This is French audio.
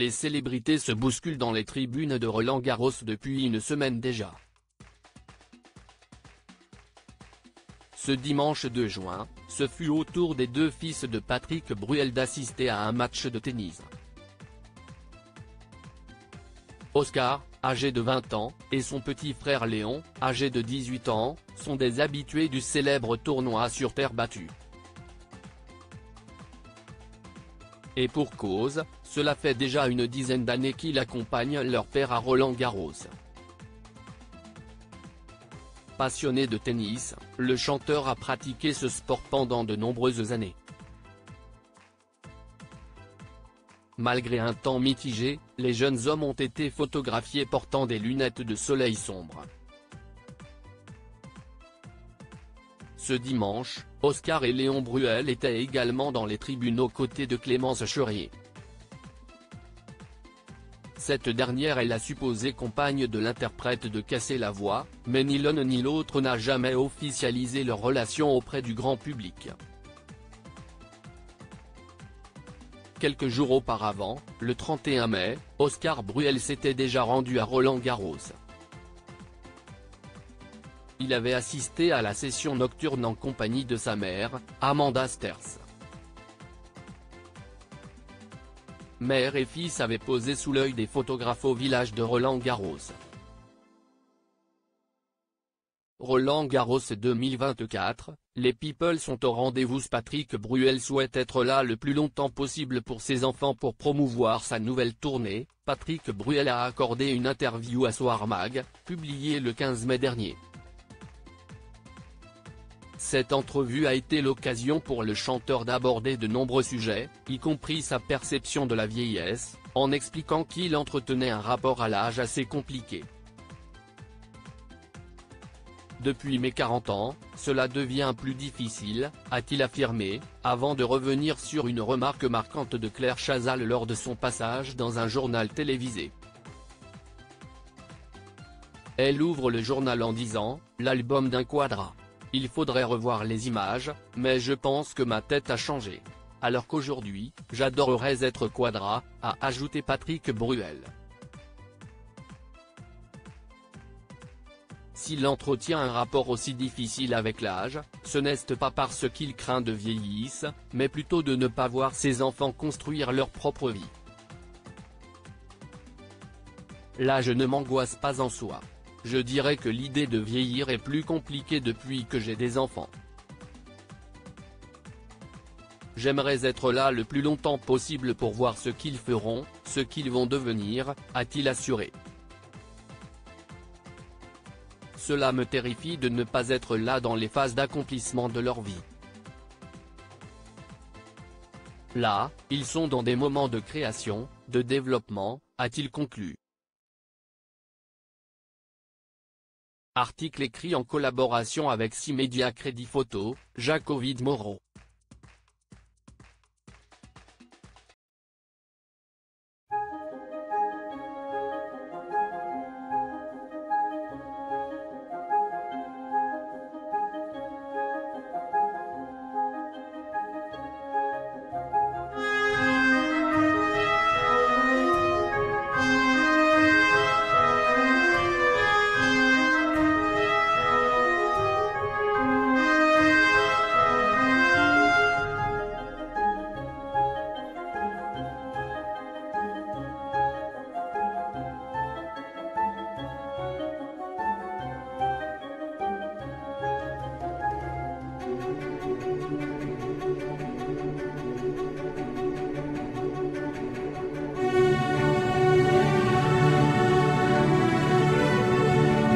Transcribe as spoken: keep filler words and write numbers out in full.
Les célébrités se bousculent dans les tribunes de Roland-Garros depuis une semaine déjà. Ce dimanche deux juin, ce fut au tour des deux fils de Patrick Bruel d'assister à un match de tennis. Oscar, âgé de vingt ans, et son petit frère Léon, âgé de dix-huit ans, sont des habitués du célèbre tournoi sur terre battue. Et pour cause, cela fait déjà une dizaine d'années qu'ils accompagnent leur père à Roland-Garros. Passionné de tennis, le chanteur a pratiqué ce sport pendant de nombreuses années. Malgré un temps mitigé, les jeunes hommes ont été photographiés portant des lunettes de soleil sombre. Ce dimanche, Oscar et Léon Bruel étaient également dans les tribunes aux côtés de Clémence Cherier. Cette dernière est la supposée compagne de l'interprète de Casser la voix, mais ni l'un ni l'autre n'a jamais officialisé leur relation auprès du grand public. Quelques jours auparavant, le trente et un mai, Oscar Bruel s'était déjà rendu à Roland-Garros. Il avait assisté à la session nocturne en compagnie de sa mère, Amanda Sterz. Mère et fils avaient posé sous l'œil des photographes au village de Roland-Garros. Roland-Garros deux mille vingt-quatre, les people sont au rendez-vous. Patrick Bruel souhaite être là le plus longtemps possible pour ses enfants pour promouvoir sa nouvelle tournée. Patrick Bruel a accordé une interview à Soir Mag, publiée le quinze mai dernier. Cette entrevue a été l'occasion pour le chanteur d'aborder de nombreux sujets, y compris sa perception de la vieillesse, en expliquant qu'il entretenait un rapport à l'âge assez compliqué. Depuis mes quarante ans, cela devient plus difficile, a-t-il affirmé, avant de revenir sur une remarque marquante de Claire Chazal lors de son passage dans un journal télévisé. Elle ouvre le journal en disant « L'album d'un quadra. Il faudrait revoir les images, mais je pense que ma tête a changé. Alors qu'aujourd'hui, j'adorerais être quadra », a ajouté Patrick Bruel. S'il entretient un rapport aussi difficile avec l'âge, ce n'est pas parce qu'il craint de vieillir, mais plutôt de ne pas voir ses enfants construire leur propre vie. L'âge ne m'angoisse pas en soi. Je dirais que l'idée de vieillir est plus compliquée depuis que j'ai des enfants. J'aimerais être là le plus longtemps possible pour voir ce qu'ils feront, ce qu'ils vont devenir, a-t-il assuré. Cela me terrifie de ne pas être là dans les phases d'accomplissement de leur vie. Là, ils sont dans des moments de création, de développement, a-t-il conclu. Article écrit en collaboration avec six médias Crédit Photo, Jacques-Ovid Moreau.